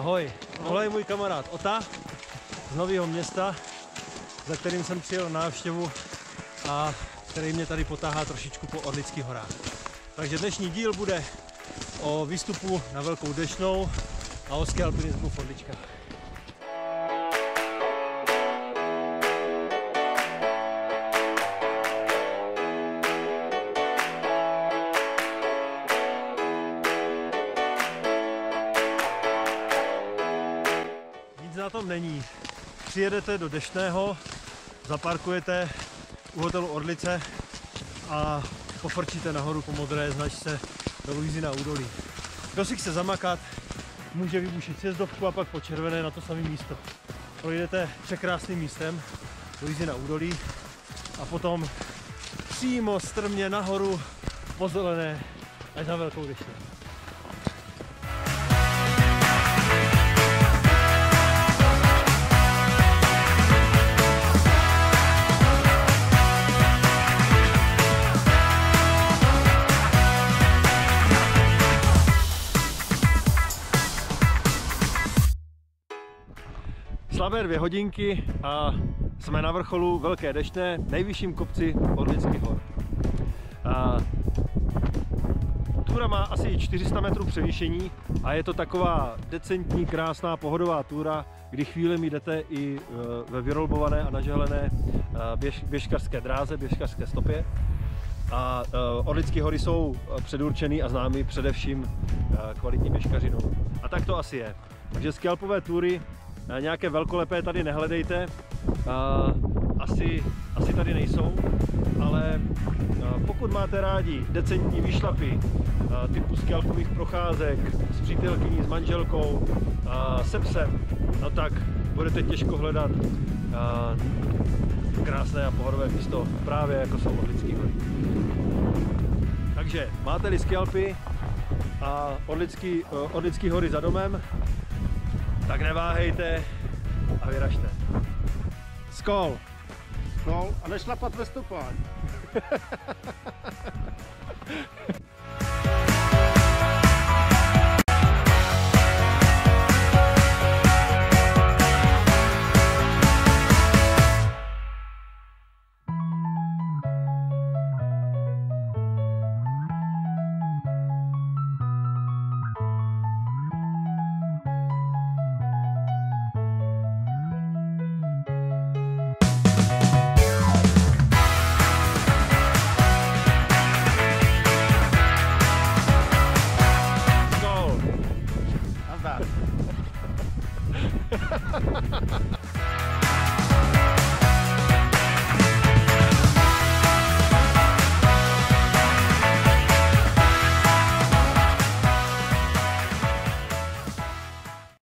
Ahoj, tohle je můj kamarád Ota z Nového Města, za kterým jsem přijel na návštěvu a který mě tady potáhá trošičku po Orlických horách. Takže dnešní díl bude o výstupu na Velkou Deštnou a o skialpinismu v Orličkách. Nic na tom není. Přijedete do Deštného, zaparkujete u hotelu Orlice a pofrčíte nahoru po modré značce do Luizy údolí. Kdo si chce zamakat, může vybušit sjezdovku a pak po červené na to samé místo. Projdete překrásným místem Luizy údolí a potom přímo strmě nahoru po zelené až na Velkou Deštnou. Slabé 2 hodinky a jsme na vrcholu Velké Deštné, nejvyšším kopci Orlických hor. Túra má asi 400 metrů převýšení a je to taková decentní, krásná, pohodová túra, kdy chvílemi jdete i ve vyrolbované a nažehlené běžkařské dráze, běžkařské stopě. A Orlické hory jsou předurčený a známy především kvalitní běžkařinou. A tak to asi je. Takže skialpové túry nějaké velkolepé tady nehledejte, asi tady nejsou, ale pokud máte rádi decentní výšlapy typu skialpových procházek s přítelkyní, s manželkou, se psem, no tak budete těžko hledat krásné a pohodové místo právě jako jsou Orlické hory. Takže máte-li skialpy a Orlické hory za domem, tak neváhejte a vyražte. Skol! Skol a nešlapat ve stopách.